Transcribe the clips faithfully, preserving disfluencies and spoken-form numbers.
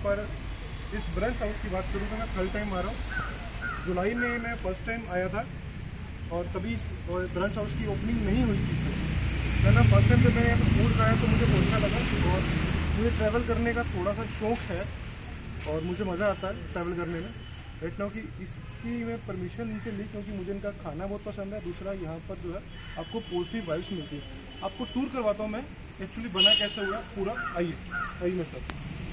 पर इस brunch house की बात करूँ तो मैं थर्ड टाइम आ रहा हूँ। जुलाई में मैं फर्स्ट टाइम आया था और तभी ब्रंच हाउस की ओपनिंग नहीं हुई थी। मैं ना फर्स्ट टाइम जब मैं यहाँ पर फूड खाया तो मुझे बहुत अच्छा लगा और मुझे ट्रैवल करने का थोड़ा सा शौक़ है और मुझे मज़ा आता है ट्रैवल करने में। राइट नाउ कि इसकी मैं परमिशन इनसे ली क्योंकि मुझे इनका खाना बहुत पसंद है। दूसरा यहाँ पर जो है आपको पॉजिटिव वाइब्स मिलती है। आपको टूर करवाता हूँ मैं एक्चुअली बना कैसे हुआ पूरा। आइए आइए मैं सब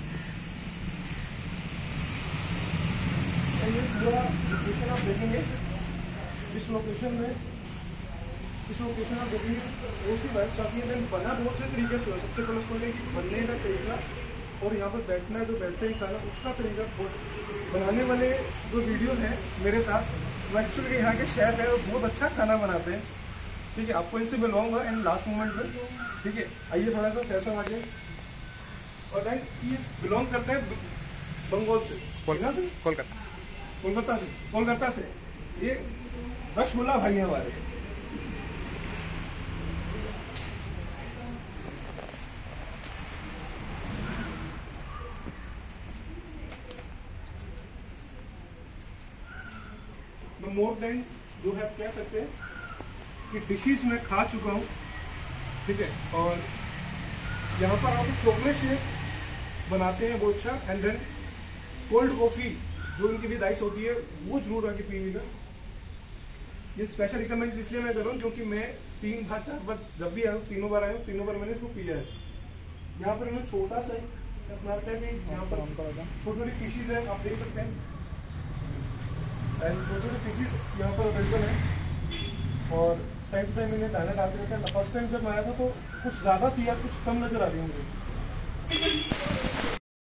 ये पूरा लोकेशन आप देखेंगे। इस लोकेशन में इस लोकेशन आप देखेंगे पॉजिटिव वाइब्स आती है। देन बना बहुत से तरीके से हुआ। सबसे पहले उसको कि बनने का तरीका और यहाँ पर बैठना है जो बैठते हैं इंसान उसका तरीका। बनाने वाले जो वीडियो है मेरे साथ वो एक्चुअली यहाँ के शेफ है और बहुत अच्छा खाना बनाते हैं। ठीक है, आपको इनसे मिलवाऊंगा एंड लास्ट मोमेंट में। ठीक है, आइए थोड़ा सा शेफ साहब आगे। और देन ये बिलोंग करते हैं बंगाल से, कोलकाता कोलकाता कोलकाता से कोलकाता से ये रसगुल्ला भाई हैं हमारे। मोर देन जो है कह सकते हैं कि डिशेस में खा चुका हूँ। ठीक है, और यहाँ पर आप चॉकलेट शेक बनाते हैं बहुत अच्छा। एंड देन कोल्ड कॉफ़ी जो इनकी विद आइस होती है वो जरूर आके पीएगा। ये स्पेशल रिकमेंड इसलिए मैं कर रहा हूँ क्योंकि मैं तीन बार चार बार जब भी आया हूँ तीनों बार आया हूँ तीनों बार मैंने इसको पिया है। यहाँ पर इन्होंने छोटा सा अपना है कि यहाँ पर छोटी छोटी फिशेज है आप देख सकते हैं। एंड छोटे छोटे फिशेज यहाँ पर अवेलेबल है और टाइम टू टाइम इन्हें दाना डालते रहते हैं। फर्स्ट टाइम जब मैं आया था तो कुछ ज़्यादा थी आज कुछ कम नज़र आ रही है मुझे।